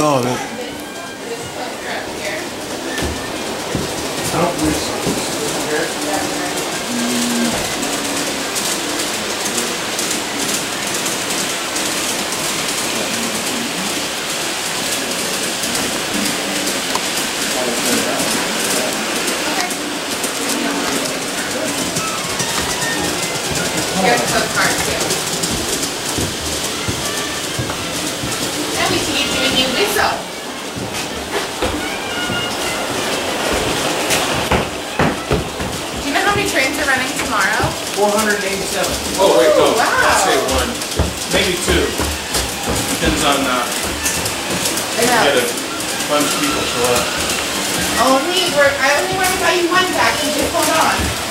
Oh, man. I don't believe so. Here's the card too. And we can get you a new whistle. Do you know how many trains are running tomorrow? 487. Oh, wait, no. Wow. I'd say one. Maybe two. Depends on I know. get a bunch of people show up. I only want to buy you one back, so just hold on.